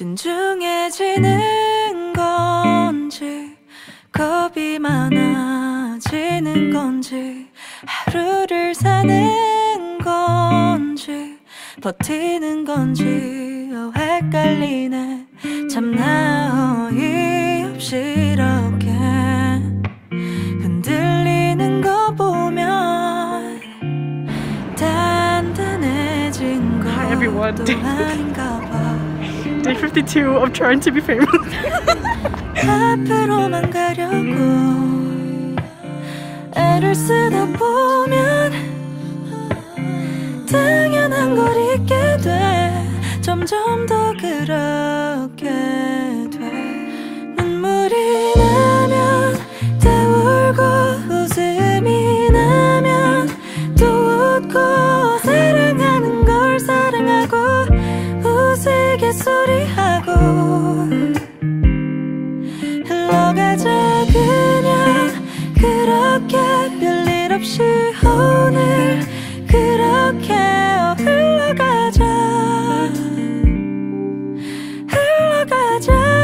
신중해지는 건지 겁이 많아지는 건지 하루를 사는 건지 버티는 건지 헷갈리네. 참나 어이없이 이렇게 흔들리는 거 보면 단단해진 것도 아닌가 봐. Day 52 of trying to be famous. 앞으로만 가려고 애를 쓰다 보면 당연한 걸 잊게 돼. 점점 더 그렇게 돼. 눈물이 나면 다 울고 웃음이 나면 또 웃고 사랑하는 걸 사랑하고 우스갯소리하고 흘러가자 그냥 그렇게 별일 없이 오늘 그렇게 흘러가자 흘러가자.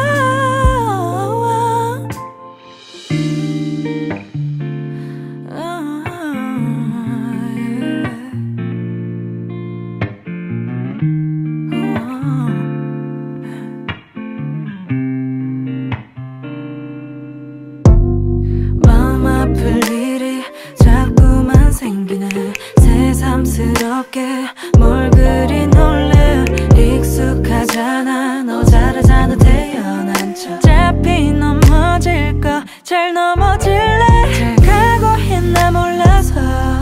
마음 아플 일이 자꾸만 생기네. 새삼스럽게 뭘 그리 놀래. 익숙하잖아 너 잘하잖아 태어난 척. 어차피 넘어질까 잘 넘어질래. 잘 가고 있나 몰라서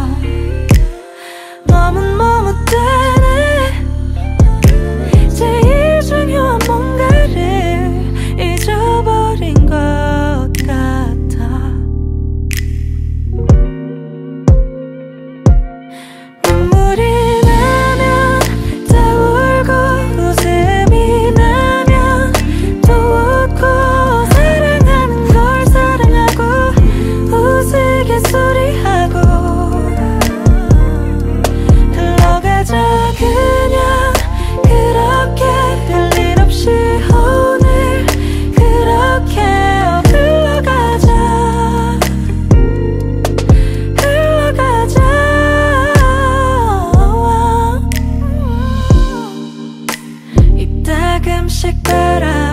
머뭇머뭇대네. 제일 중요한 뭔가를 잊어버린 것 같아. 눈물이 나면 다 울고 웃음이 나면 또 웃고 사랑하는 걸 사랑하고 우스갯소리하고 흘러가자 그냥 그렇게 별일 없이 오늘 그렇게 흘러가자 흘러가자. 이따금씩 따라